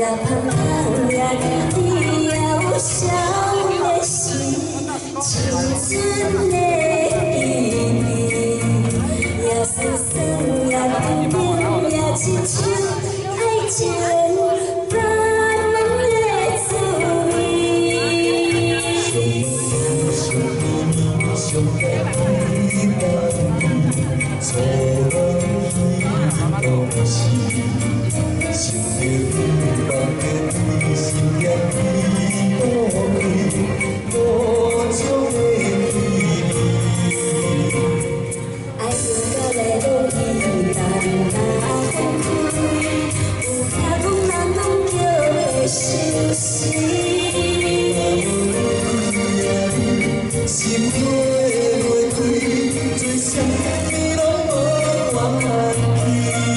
胖胖呀，你要笑的是青春的记忆，呀酸酸呀甜甜呀，亲像爱情甘的滋味。上天上地，错人都是。 心里不放的对心也比无种的甜蜜。爱用到来落去，淡淡风开，有听讲人拢叫的心事。心花袂开，最伤你拢无怨气。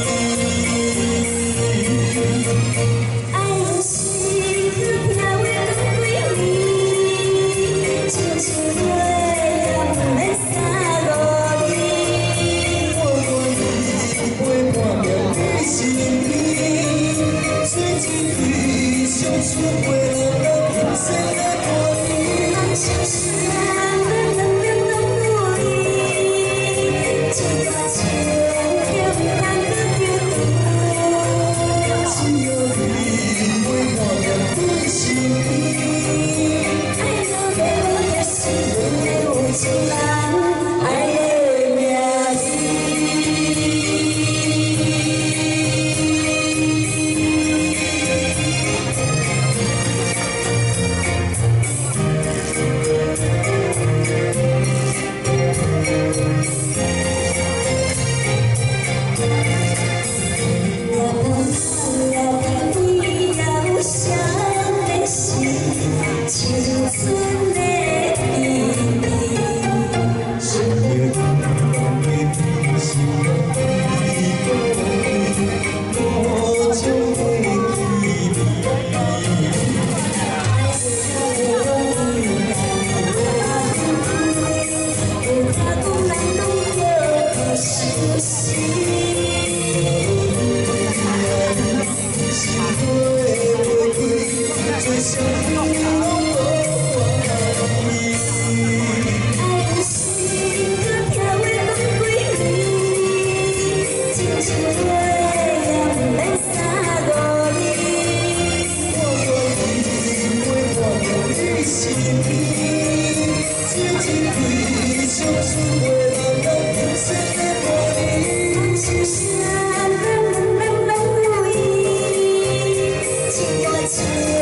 情。